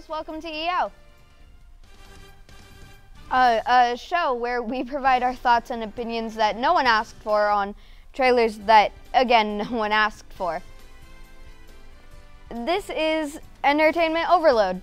Royals, welcome to EO, a show where we provide our thoughts and opinions that no one asked for on trailers that, again, no one asked for. This is Entertainment Overload.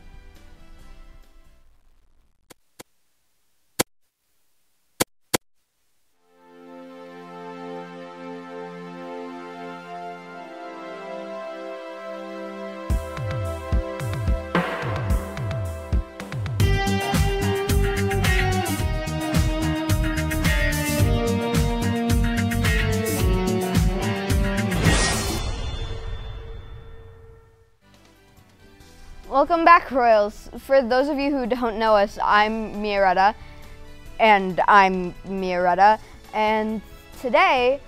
Welcome back, Royals. For those of you who don't know us, I'm Miaretta, and I'm Miaretta, and today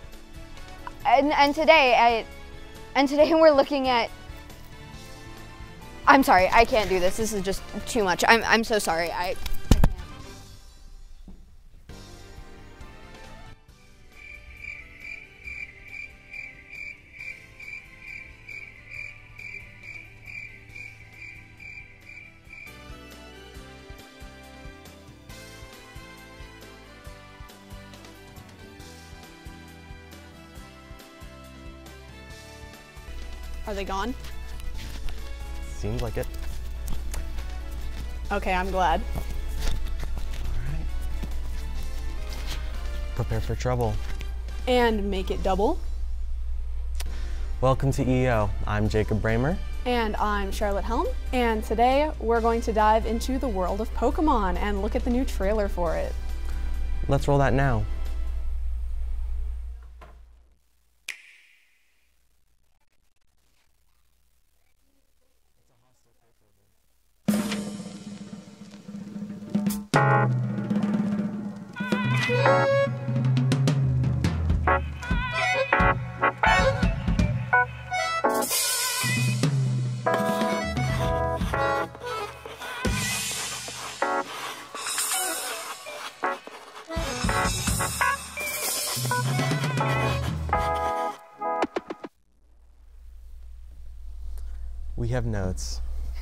we're looking at. I'm sorry, I can't do this. This is just too much. I'm so sorry. I can't. Are they gone? Seems like it. Okay, I'm glad. Alright. Prepare for trouble. And make it double. Welcome to EO. I'm Jacob Bramer. And I'm Charlotte Helm. And today we're going to dive into the world of Pokemon and look at the new trailer for it. Let's roll that now. We have notes.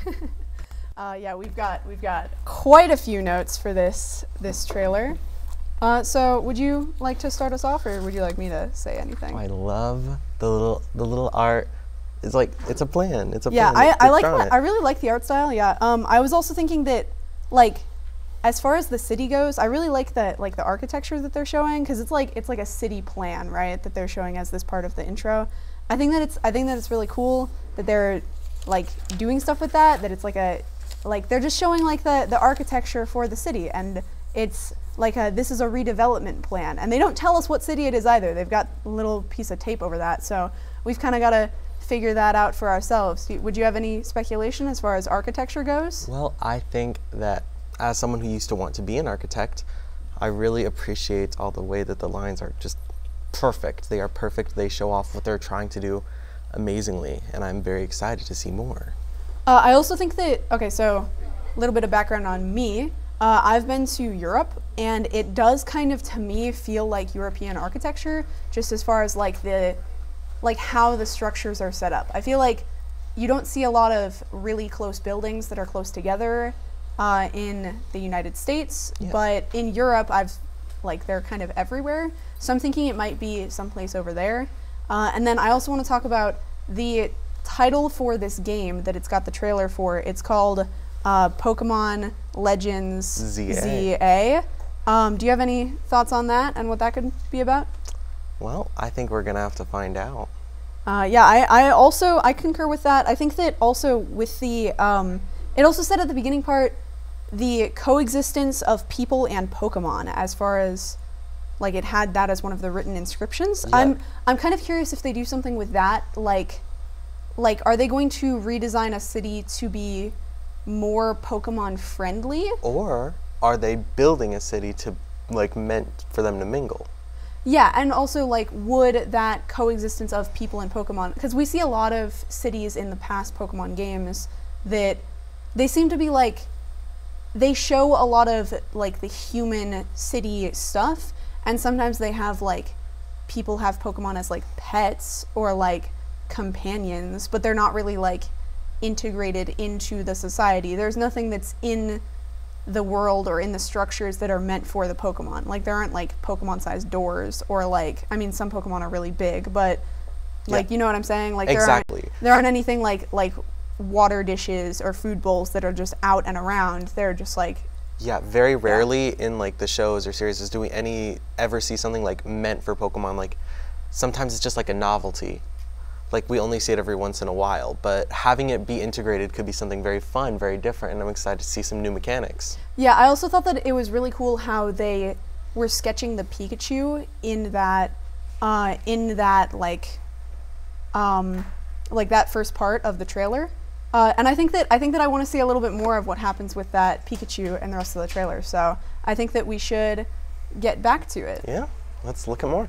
Yeah, we've got quite a few notes for this trailer. So would you like to start us off, or would you like me to say anything? I love the little art. It's like it's a plan. It's a yeah, plan. I like that. I really like the art style. Yeah. I was also thinking that, like, as far as the city goes, I really like the architecture that they're showing, because it's like a city plan, right? That they're showing as this part of the intro. I think that it's really cool that they're like doing stuff with that. That it's like they're just showing like the architecture for the city, and it's like this is a redevelopment plan, and they don't tell us what city it is either. They've got a little piece of tape over that, so we've kind of got to figure that out for ourselves. Would you have any speculation as far as architecture goes? Well, I think that as someone who used to want to be an architect, I really appreciate all the way that the lines are just perfect. They are perfect. They show off what they're trying to do amazingly, and I'm very excited to see more. I also think that, okay, so a little bit of background on me. I've been to Europe, and it does kind of, to me, feel like European architecture, just as far as like how the structures are set up. I feel like you don't see a lot of really close buildings that are close together in the United States, yeah. But in Europe, they're kind of everywhere. So I'm thinking it might be someplace over there. And then I also want to talk about the title for this game that it's got the trailer for. It's called Pokemon Legends ZA. Do you have any thoughts on that and what that could be about? Well, I think we're gonna have to find out. Yeah, I concur with that. I think that also with the it also said at the beginning part the coexistence of people and Pokemon, as far as like it had that as one of the written inscriptions. Yeah. I'm kind of curious if they do something with that, like are they going to redesign a city to be more Pokemon friendly? Or are they building a city to meant for them to mingle? Yeah, and also would that coexistence of people and Pokemon, because we see a lot of cities in the past Pokemon games that they seem to be they show a lot of the human city stuff, and sometimes they have people have Pokemon as pets or companions, but they're not really integrated into the society. There's nothing that's in the world or in the structures that are meant for the Pokemon. Like there aren't like Pokemon-sized doors, or like, I mean, some Pokemon are really big, but like, you know what I'm saying? Like exactly. There aren't anything like water dishes or food bowls that are just out and around. They're just like, yeah, very rarely in like the shows or series do we ever see something like meant for Pokemon. Like sometimes it's just like a novelty. Like we only see it every once in a while, but having it be integrated could be something very fun, very different, and I'm excited to see some new mechanics. Yeah, I also thought that it was really cool how they were sketching the Pikachu in that like that first part of the trailer. And I think that I want to see a little bit more of what happens with that Pikachu and the rest of the trailer. So I think that we should get back to it. Yeah, let's look at more.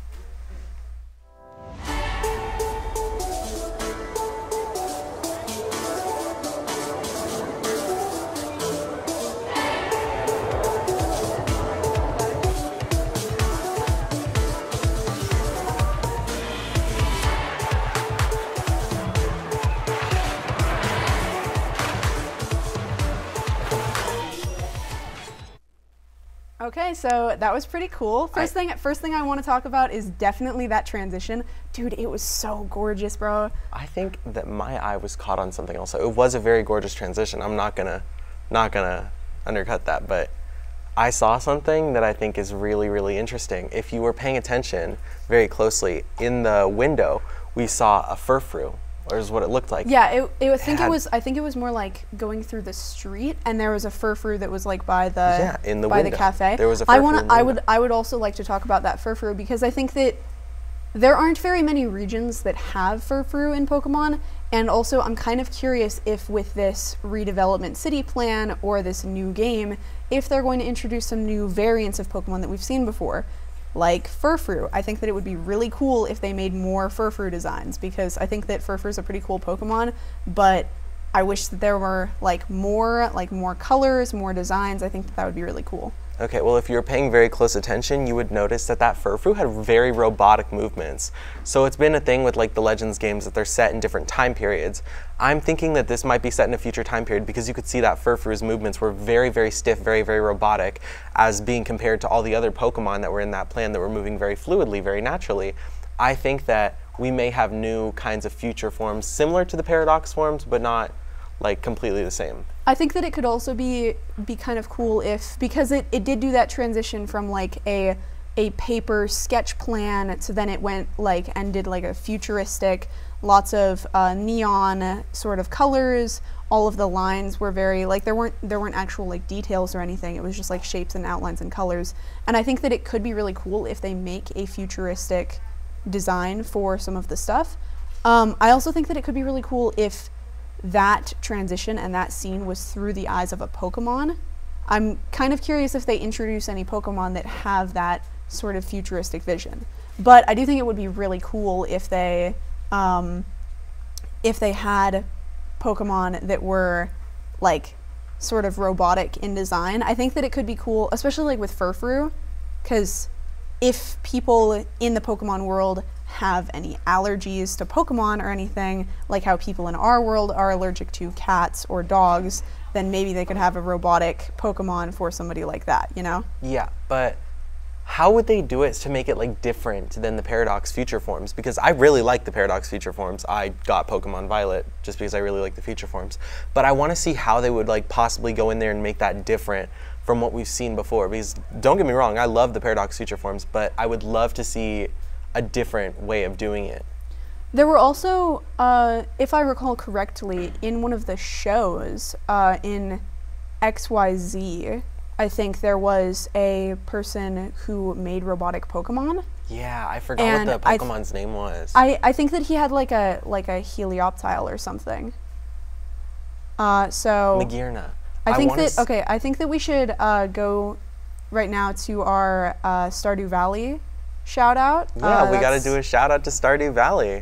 Okay, so that was pretty cool. First thing I want to talk about is definitely that transition. Dude, it was so gorgeous, bro. I think that my eye was caught on something else. It was a very gorgeous transition. I'm not gonna undercut that, but I saw something that I think is really, really interesting. If you were paying attention very closely, in the window, we saw a Furfrou, or is what it looked like. Yeah, I think it was more like going through the street, and there was a Furfrou that was like by the window. The cafe. There was a Furfrou. I would also like to talk about that Furfrou, because I think that there aren't very many regions that have Furfrou in Pokemon, and also I'm kind of curious if with this redevelopment city plan or this new game, if they're going to introduce some new variants of Pokemon that we've seen before. Like Furfrou. I think that it would be really cool if they made more Furfrou designs, because I think that Furfrou is a pretty cool Pokemon, but I wish that there were more colors, more designs. I think that would be really cool. Okay, well, if you were paying very close attention, you would notice that Furfrou had very robotic movements. So it's been a thing with like the Legends games that they're set in different time periods. I'm thinking that this might be set in a future time period, because you could see that Furfrou's movements were very, very stiff, very, very robotic, as being compared to all the other Pokemon that were in that plan that were moving very fluidly, very naturally. I think that we may have new kinds of future forms similar to the Paradox forms, but not like completely the same. I think that it could also be kind of cool if, because it did do that transition from like a paper sketch plan to then it went like and did like a futuristic, lots of neon sort of colors. All of the lines were very like there weren't actual like details or anything. It was just like shapes and outlines and colors. And I think that it could be really cool if they make a futuristic design for some of the stuff. I also think that it could be really cool if that transition and that scene was through the eyes of a Pokemon. I'm kind of curious if they introduce any Pokemon that have that sort of futuristic vision. But I do think it would be really cool if they had Pokemon that were like sort of robotic in design. I think that it could be cool, especially like with Furfrou, because if people in the Pokemon world have any allergies to Pokemon or anything, like how people in our world are allergic to cats or dogs, then maybe they could have a robotic Pokemon for somebody like that, you know? Yeah, but how would they do it to make it like different than the Paradox future forms? Because I really like the Paradox future forms. I got Pokemon Violet just because I really like the future forms. But I want to see how they would like possibly go in there and make that different from what we've seen before. Because don't get me wrong, I love the Paradox future forms, but I would love to see a different way of doing it. There were also, if I recall correctly, in one of the shows, in XYZ, I think there was a person who made robotic Pokemon. Yeah, I forgot what the Pokemon's name was. I think that he had like a Helioptile or something. So Magearna. I think that we should go right now to our Stardew Valley shout out. Yeah, we got to do a shout out to Stardew Valley.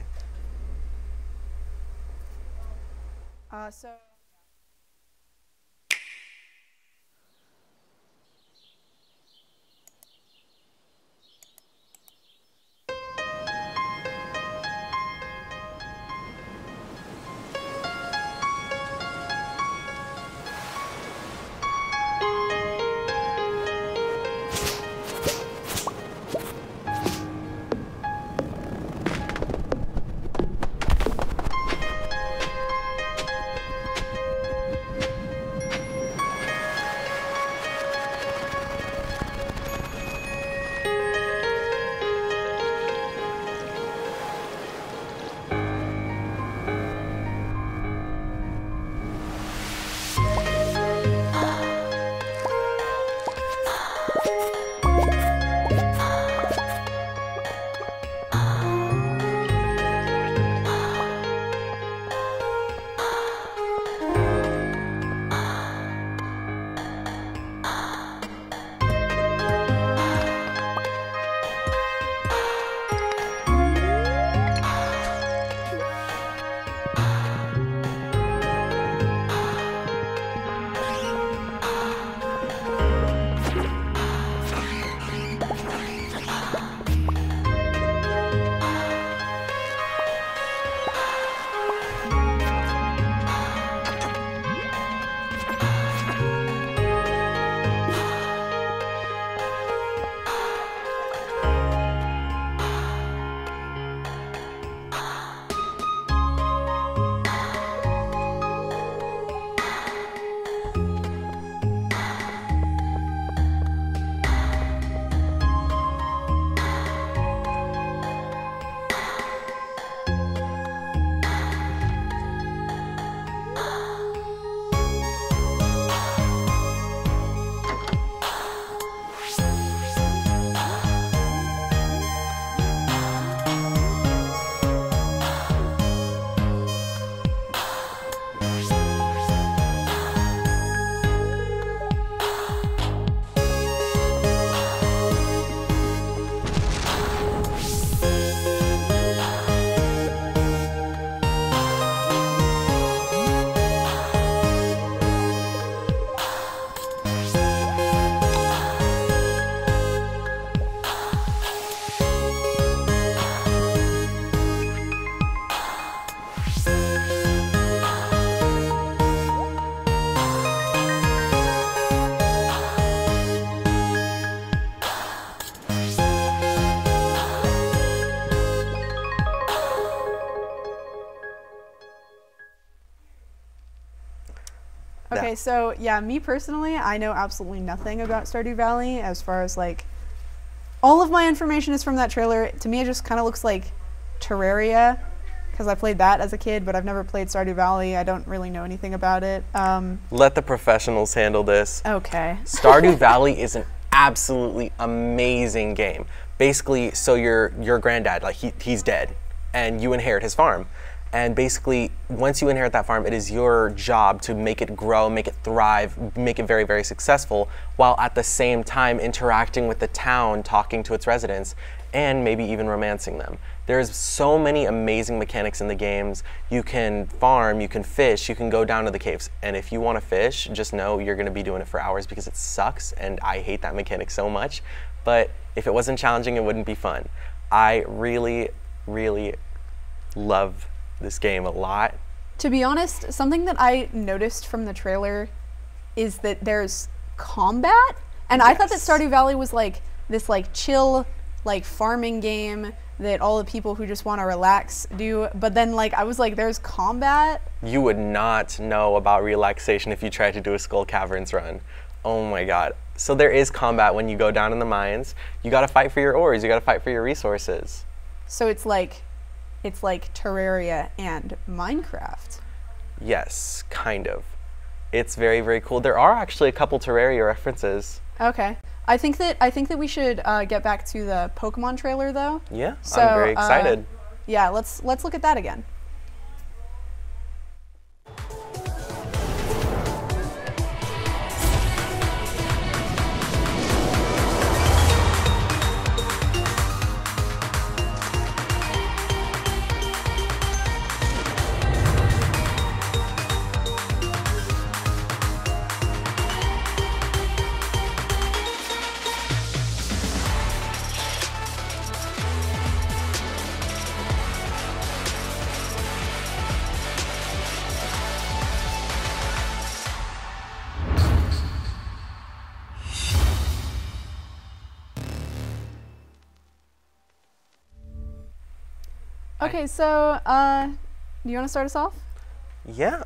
Okay, Yeah. so yeah, me personally, I know absolutely nothing about Stardew Valley as far as like all of my information is from that trailer. To me, it just kind of looks like Terraria because I played that as a kid, but I've never played Stardew Valley. I don't really know anything about it. Let the professionals handle this. Okay. Stardew Valley is an absolutely amazing game. Basically, so your granddad, like he's dead, and you inherit his farm. And basically, once you inherit that farm, it is your job to make it grow, make it thrive, make it very, very successful, while at the same time interacting with the town, talking to its residents, and maybe even romancing them. There's so many amazing mechanics in the games. You can farm, you can fish, you can go down to the caves. And if you want to fish, just know you're going to be doing it for hours because it sucks, and I hate that mechanic so much. But if it wasn't challenging, it wouldn't be fun. I really, really love this game a lot. To be honest, something that I noticed from the trailer is that there's combat, and I thought that Yes. Stardew Valley was like this like chill like farming game that all the people who just want to relax do, but then like I was like there's combat. You would not know about relaxation if you tried to do a Skull Caverns run. Oh my god. So there is combat when you go down in the mines. You gotta fight for your ores, you gotta fight for your resources. So it's like Terraria and Minecraft. Yes, kind of. It's very, very cool. There are actually a couple Terraria references. Okay. I think that we should get back to the Pokemon trailer though. Yeah, So, I'm very excited. Yeah, let's look at that again. Okay, so do you want to start us off? Yeah,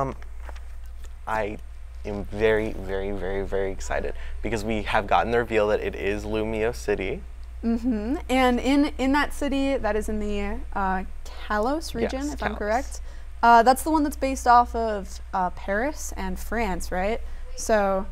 I am very, very, very, very excited because we have gotten the reveal that it is Lumio City. Mm-hmm. And in that city, that is in the Kalos region, Yes, if I'm Kalos. correct. That's the one that's based off of Paris and France, right? So,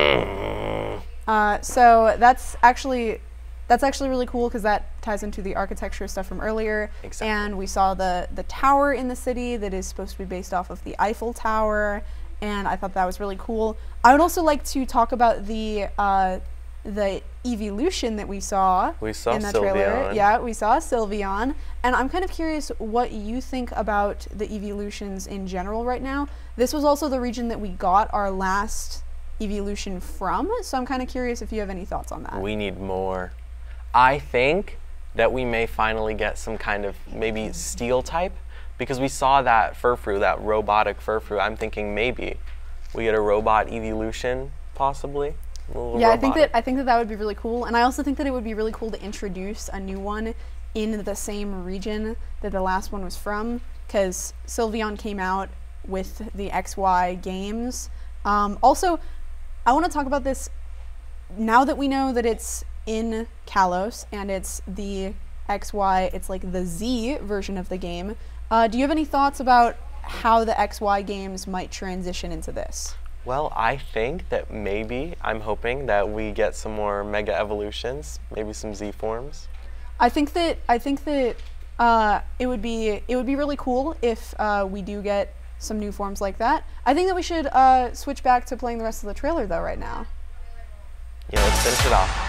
so that's actually really cool because that ties into the architecture stuff from earlier. Exactly. And we saw the tower in the city that is supposed to be based off of the Eiffel Tower, and I thought that was really cool. I would also like to talk about the evolution that we saw. We saw in the trailer. Sylveon. Yeah, we saw Sylveon, and I'm kind of curious what you think about the evolutions in general right now. This was also the region that we got our last evolution from, so I'm kind of curious if you have any thoughts on that. We need more. I think that we may finally get some kind of maybe steel type because we saw that Furfrou, that robotic Furfrou. I'm thinking maybe we get a robot evolution, possibly. A little Yeah, robotic. I think that would be really cool, and I also think that it would be really cool to introduce a new one in the same region that the last one was from, because Sylveon came out with the XY games. Also, I want to talk about this now that we know that it's in Kalos and it's the XY, it's like the Z version of the game. Do you have any thoughts about how the XY games might transition into this? Well, I think that maybe, I'm hoping that we get some more Mega Evolutions, maybe some Z forms. I think that it would be really cool if we do get some new forms like that. I think that we should switch back to playing the rest of the trailer though right now. Yeah, let's finish it off.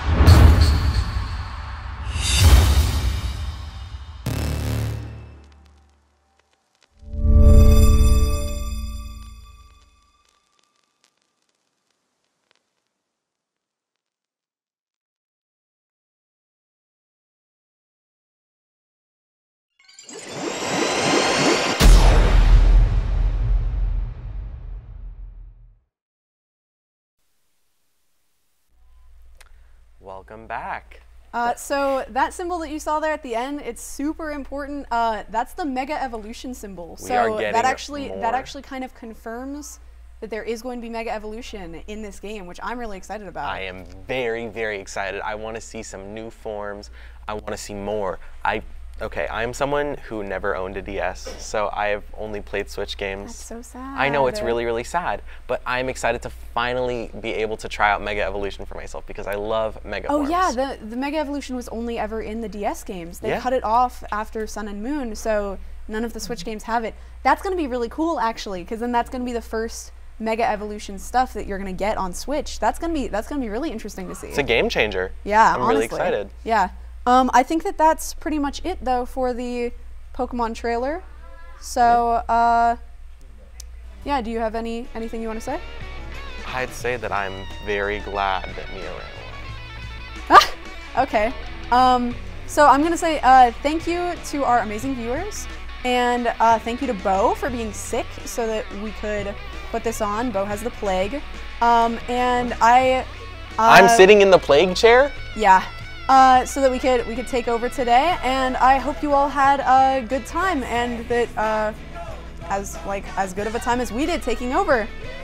Welcome back. So that symbol that you saw there at the end, it's super important. That's the Mega Evolution symbol. We So are getting that actually more. that actually kind of confirms that there is going to be Mega Evolution in this game, which I'm really excited about. I am very, very excited. I want to see some new forms. I want to see more. Okay, I'm someone who never owned a DS, so I have only played Switch games. That's so sad. I know, it's really, really sad, but I'm excited to finally be able to try out Mega Evolution for myself because I love Mega Oh forms. yeah, the Mega Evolution was only ever in the DS games. They Yeah. cut it off after Sun and Moon, so none of the Switch games have it. That's going to be really cool, actually, because then that's going to be the first Mega Evolution stuff that you're going to get on Switch. That's going to be really interesting to see. It's a game changer. Yeah, I'm honestly. really excited. Yeah. I think that that's pretty much it, though, for the Pokemon trailer. So, yeah, do you have anything you want to say? I'd say that I'm very glad that Mia ran away. Okay. So I'm going to say thank you to our amazing viewers, and thank you to Bo for being sick so that we could put this on. Bo has the plague. And I'm sitting in the plague chair? Yeah. So that we could take over today, and I hope you all had a good time, and that as good of a time as we did taking over.